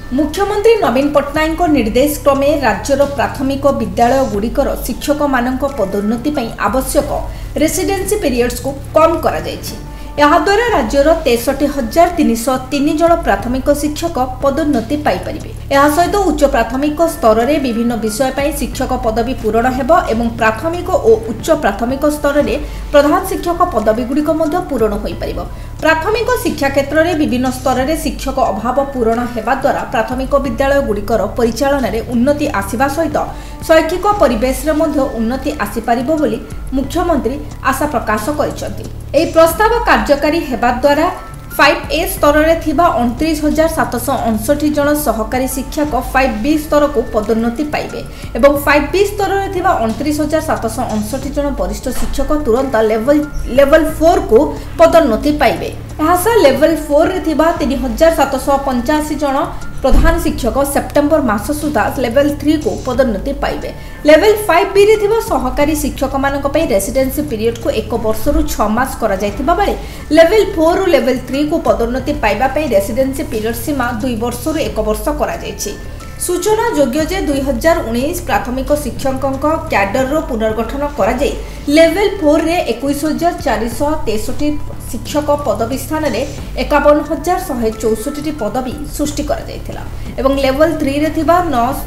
मुख्यमंत्री नवीन पट्टनायक निर्देश क्रमे राज्यर प्राथमिक विद्यालय गुड़िकर शिक्षक मानक पदोन्नति पई आवश्यक रेसिडेंसी पीरियड्स को कम करा जायछि। यहाँ द्वारा राज्यर 63,303 जन प्राथमिक शिक्षक पदोन्नति पाई परिबे। यह सहित उच्च प्राथमिक स्तर में विभिन्न विषय पर शिक्षक पदवी पूरण हेबो एवं प्राथमिक और उच्च प्राथमिक स्तर में प्रधान शिक्षक पदवी गुड़िक पूरण हो पारिबो। प्राथमिक शिक्षा क्षेत्र में विभिन्न स्तर में शिक्षक अभाव पूरण हेबा द्वारा प्राथमिक विद्यालय गुड़िकर परिचालन में उन्नति आसिबा सहित शैक्षिक परिवेश रे मध्य उन्नति आसी पारिबो बोली मुख्यमंत्री आशा प्रकाश करिसेंति। एही प्रस्ताव कार्यकारी हेबा द्वारा 5A स्तर में थिबा 29,759 जन सहकारी शिक्षक 5B स्तर को पदोन्नति पाइबे एवं 5B स्तर में थिबा 29,759 जन वरिष्ठ शिक्षक तुरंत लेवल 4 को पदोन्नति पाइबे। यहाँ लेवल 4 रे थिबा 3,785 जन प्रधान शिक्षक सेप्टेम्बर मास सुधा लेवल 3 को पदोन्नति पाइबे। लेवल 5B रे थिबा सहकारी शिक्षक मानक पई रेसिडेंसी पीरियड को 1 वर्ष रु 6 मास करा जायतिबा बेले लेवल 4 रु लेवल 3 को पदोन्नति पाइबा पई रेसिडेंसी पीरियड सीमा 2 वर्ष रु 1 वर्ष करा जायछि। सूचना योग्य जे 2019 प्राथमिक शिक्षकों क्याडर पुनर्गठन करा जाय लेवल 4 रे 21,463 शिक्षक पदवी स्थान में 51,164 पदवी सृष्टि करा जायतिला एवं लेवल 3 रे थिबा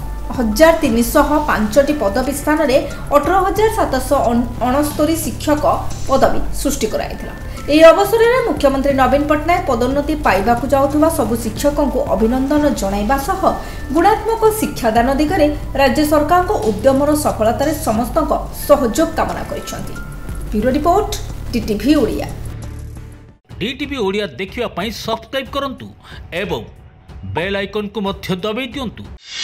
9,305 पदवी स्थान में 18,769 शिक्षक पदवी सृष्टि कराइथिला। एही अवसर में मुख्यमंत्री नवीन पट्टनायक पदोन्नति पाइबाकु जाउथुबा सबु शिक्षकों को अभिनंदन जणाइबा सह गुणात्मक शिक्षादान दिगरे राज्य सरकार को उद्यमर सफलतार समस्त सहयोग कामना करिसेंति। Bureau report DTV Odia. DTV Odia देखिवा पई सब्सक्राइब करंतु एवं बेल आइकन को मध्य दबाइ दियंतु।